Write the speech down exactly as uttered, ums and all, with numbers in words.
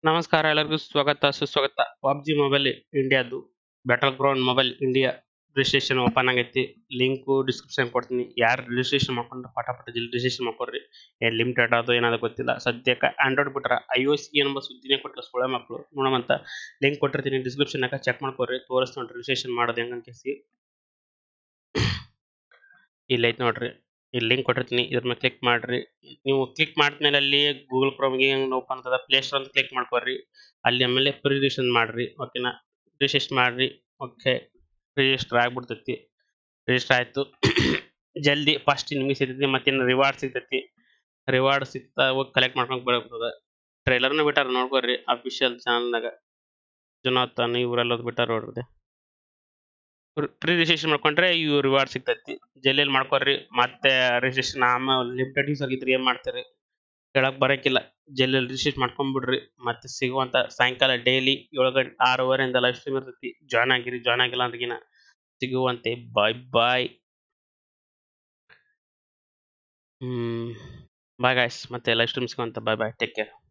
ನಮಸ್ಕಾರ ಎಲ್ಲರಿಗೂ ಸ್ವಾಗತ ಸುಸ್ವಾಗತ ಪಬ್ಜಿ ಮೊಬೈಲ್ ಇಂಡಿಯಾದು battle ground mobile India registration open ಆಗೈತಿ ಲಿಂಕ್ ಡಿಸ್ಕ್ರಿಪ್ಷನ್ ಕೊಡ್ತೀನಿ ಯಾರು ರಿಜಿಸ್ಟ್ರೇಷನ್ ಮಾಡ್ಕೊಂಡು ಪಟಾಪಟ ಜಲ್ದಿ ರಿಜಿಸ್ಟ್ರೇಷನ್ ಮಾಡ್ಕೊಡ್ರಿ ಏನ್ ಲಿಮಿಟೆಡ್ ಅದು ಏನಾದ್ರು ಗೊತ್ತಿಲ್ಲ ಸದ್ಯಕ್ಕೆ ಆಂಡ್ರಾಯ್ಡ್ ಬಿಟ್ರ ಐ ಒ ಎಸ್ ಎಂಬ ಸುದ್ದಿನೇ ಕೊಟ್ಟಲ್ಲ ಸೊಳ್ಳೆ ಮಕ್ಕಳು ನೋಡಮಂತ ಲಿಂಕ್ ಕೊಟ್ಟಿರ್ತೀನಿ ಡಿಸ್ಕ್ರಿಪ್ಷನ್ ಚೆಕ್ ಮಾಡ್ಕೊಡ್ರಿ ತೋರಿಸ್ ನೋಡ್ರಿ ರಿಜಿಸ್ಟ್ರೇಷನ್ ಮಾಡೋದು ಹೆಂಗಂತ ಕೇಸಿ ಇಲ್ಲಿ ಐತೆ ನೋಡ್ರಿ ಇಲ್ಲಿ ಲಿಂಕ್ ಕೊಟ್ಟಿರ್ತೀನಿ ಇದ್ರ ಮೇಲೆ ಕ್ಲಿಕ್ ಮಾಡ್ರಿ ನೀವು ಕ್ಲಿಕ್ ಮಾಡಿದ್ಮೇಲೆ ಅಲ್ಲಿ ಗೂಗಲ್ ಕ್ರೋಮ್ಗೆ ಓಪನ್ ಆಗ್ತದ ಪ್ಲೇ ಸ್ಟೋರ್ ಅಂತ ಕ್ಲಿಕ್ ಮಾಡ್ಕೊಡ್ರಿ ಅಲ್ಲಿ ಆಮೇಲೆ ಪ್ರಿ ರಿಜಿಸ್ಟ್ರೇಷನ್ ಮಾಡ್ರಿ ಓಕೆನಾ ರಿಜಿಸ್ಟ್ರೇಷನ್ ಮಾಡ್ರಿ ಓಕೆ ರಿಜಿಸ್ಟರ್ ಆಗ್ಬಿಡ್ತೈತಿ ರಿಜಿಸ್ಟರ್ ಆಯ್ತು ಜಲ್ದಿ ಫಸ್ಟ್ ನಿಮಗೆ ಸಿಗ್ತೈತಿ ಮತ್ತೇನು ರಿವಾರ್ಡ್ ಸಿಗ್ತೈತಿ ರಿವಾರ್ಡ್ ಸಿಗ್ತಾ ಹೋಗಿ ಕಲೆಕ್ಟ್ ಮಾಡ್ಕೊಂಡು ಬರ್ತದ ಟ್ರೈಲರ್ನ ಬಿಟ್ಟಾರ ನೋಡ್ಕೊಡ್ರಿ ಅಫಿಷಿಯಲ್ ಚಾನಲ್ನಾಗ ಜೊನಾಥನ್ ಇವರೆಲ್ಲ ಬಿಟ್ಟಾರ ನೋಡ್ರಿ ಪ್ರಿ ರಿಜಿಸ್ಟ್ರೇಷನ್ ಮಾಡ್ಕೊಂಡ್ರೆ ಇವು ರಿವಾರ್ಡ್ ಸಿಗ್ತೈತಿ ಜಲ್ದಿ ಮಾಡ್ಕೊಡ್ರಿ ಮತ್ತೆ ರಿಜಿಸ್ಟ್ರೇಷನ್ ಆಮೇಲೆ ಲಿಮಿಟೆಡ್ ಯೂಸ್ ಆಗಿದ್ರಿ ಏನ್ ಮಾಡ್ತೀರಿ ಹೇಳಕ್ ಬರಕಿಲ್ಲ ಜಲ್ದಿ ರಿಜಿಸ್ಟ್ರೇಷನ್ ಮಾಡ್ಕೊಂಡ್ಬಿಡ್ರಿ ಮತ್ತೆ ಸಿಗುವಂತ ಸಾಯಂಕಾಲ ಡೈಲಿ ಏಳು ಗಂಟೆ ಆರೂವರೆಯಿಂದ ಲೈವ್ ಸ್ಟ್ರೀಮ್ ಇರ್ತೈತಿ ಜಾಯ್ನ್ ಆಗಿರಿ ಜಾಯ್ನ್ ಆಗಿಲ್ಲ ಅಂದ್ರಗಿನ ಸಿಗುವಂತೆ bye bye hmm bye guys ಮತ್ತೆ ಲೈವ್ ಸ್ಟ್ರೀಮ್ ಸಿಗುವಂತ ಬಾಯ್ ಬಾಯ್ ಟೇಕ್ ಕೇರ್